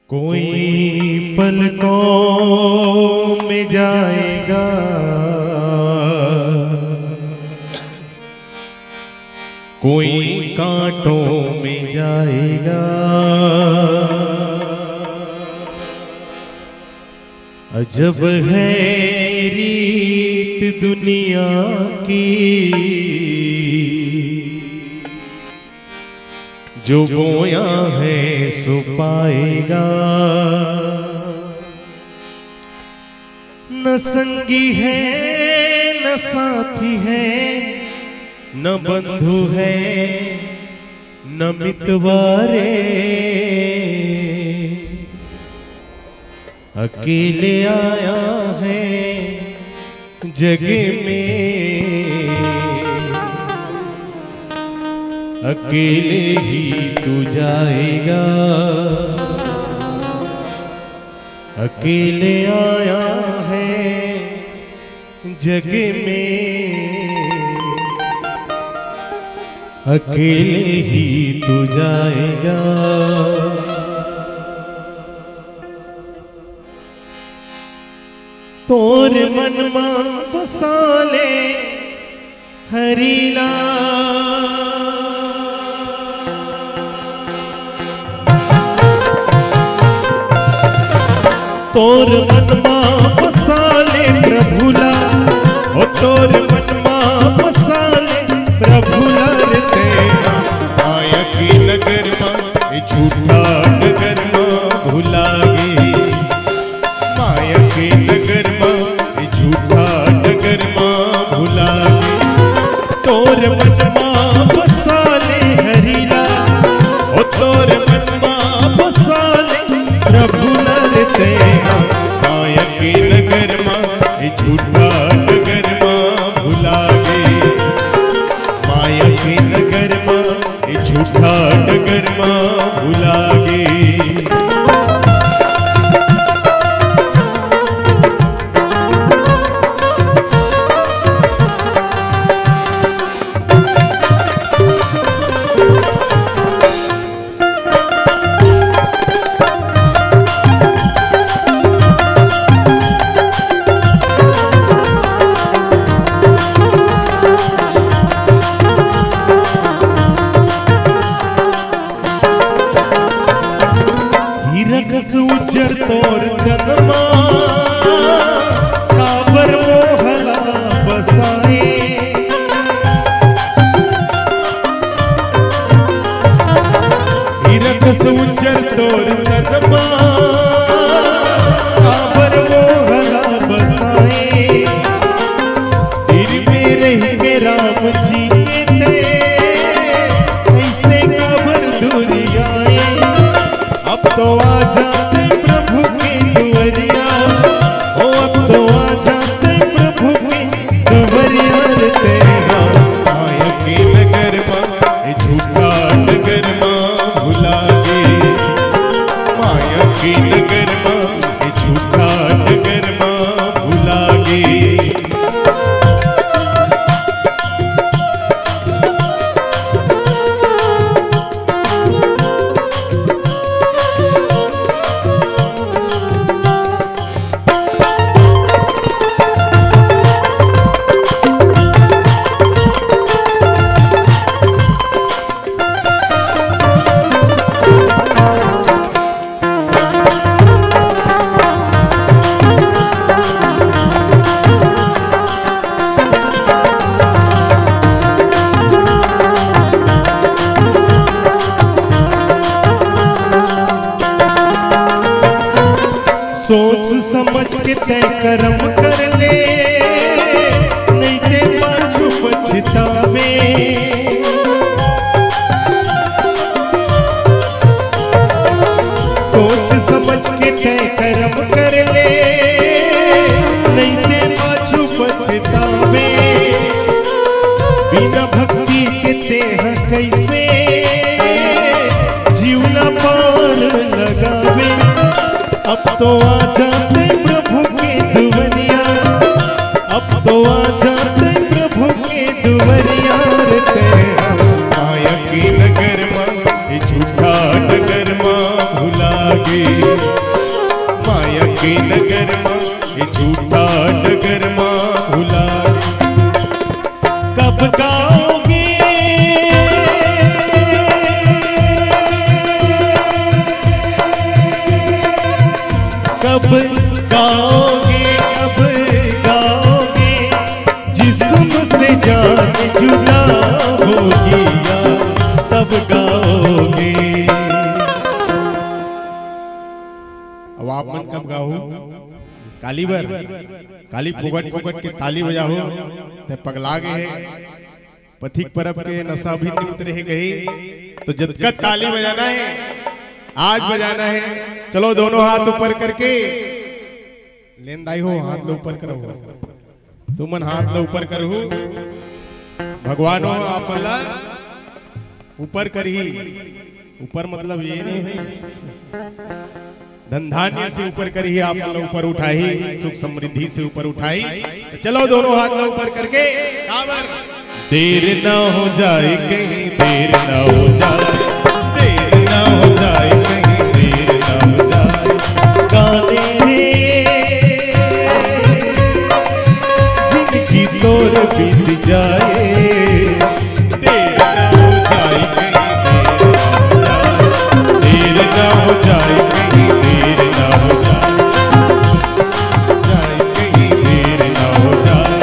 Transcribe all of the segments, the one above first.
कोई पलकों में जाएगा, कोई कांटों में जाएगा। अजब है रीत दुनिया की, जो बोया है सो पाएगा। न संगी है न साथी है, न बंधु है न मितवारे, अकेले आया है जग में, अकेले ही तू जाएगा। अकेले आया है जग में, अकेले ही तू जाएगा। तोर मन में बसाले हरीला, तोर मन में बसाले प्रभुला, ओ तोर मन में बसाले प्रभुला रे। माया की नगर में झूठा नगर में भुला गे, माया के नगर में झूठा नगर में भुला गे। तोर मन में बसाले हरीला, ओ तोर मन में बसाले प्रभुला रे। माया के नगर में झूठा नगर में भुला गे, माया के नगर में झूठा नगर में भुला गे। रगस उज्जर तोर कनमा, काबर मोहला बसाए। रगस उज्जर तोर कनमा, काबर मोहला बसाए। तीर में रह के राम जी के ते, ऐसे काबर दूरी आए। अब तो आ जाते प्रभु की दुवरिया, ओ अब तो आ जाते प्रभु की दुवरिया रे। माया के नगर में झूठा नगर में भुला गे, माया के नगर में झूठा नगर में भुला गे। सोच समझ के तय कर्म कर ले, नहीं ते पाछू पछतावे। सोच समझ के तय कर्म कर ले, नहीं ते पाछू पछतावे। बिना भक्ति के तेह कैसे जीवना पार लगावे। अब तो आ जाते प्रभु के दुवरिया, अब तो आ जाते प्रभु के दुवरिया रे। माया के नगर में झूठा नगर में भुला लागे। माया के नगर माँ ये झूठा डगर माँ भुला। कब गाओगे कब गाओगे कब गाओगे जिस्म से जान जुदा होगी यार तब गाओगे। अब आप मन कब गाओ काली बर काली फुगट फुगट के ताली बजाओ ते पगला गए पथिक परब के नशा भी निमित रह गई। तो जब तक ताली बजाना है आज बजाना है। चलो दोनों हाथ ऊपर करके लेनदाई हो हाथ लो ऊपर करो तुमन हाथ लो ऊपर करो भगवान हो आप मल्ला ऊपर करी ऊपर मतलब ये नहीं धन धान्य से ऊपर करी आप मतलब ऊपर उठाई सुख समृद्धि से ऊपर उठाई। चलो दोनों हाथ लो ऊपर करके देर ना हो जाए कहीं देर ना हो जाए देर ना हो जाए कहीं देर ना हो जाए गाने जिनकी तोर बीत जाए। देर ना हो जाए कहीं देर ना हो जाए देर ना हो जाए कहीं देर ना हो जाए।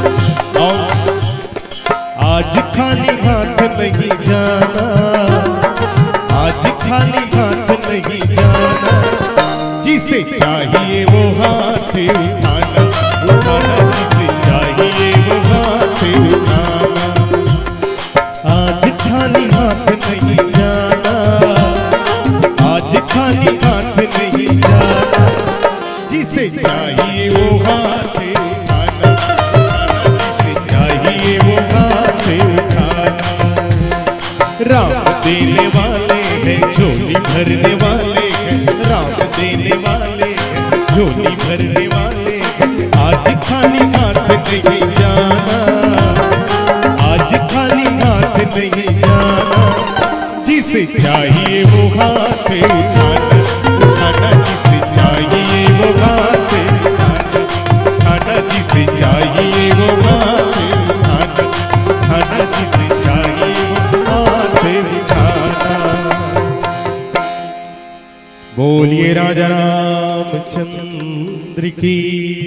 आज खाली हाथ नहीं जाना आज खाली हाथ नहीं जाना जिसे चाहिए वो हाथ उठाना उठाना जिसे चाहिए वो हाथ उठाना। आज खाली हाथ नहीं जाना आज खाली हाथ नहीं जाना जिसे चाहिए वो हाथ उठाना उठाना जिसे चाहिए वो हाथ उठाना। राम देने वाले हैं झोली भरने वाले हैं राम देने वाले हैं झोली भरने वाले हैं। आज खाली हाथ नहीं जाना आज खाली हाथ नहीं जाना जिसे चाहिए वो हाथ उठाना उठाना जिसे चाहिए वो हाथ उठाना उठाना जिसे चाहिए वो हाथ उठाना उठाना जिसे चाहिए वो हाथ उठाना। बोलिए राजा रामचंद्र की।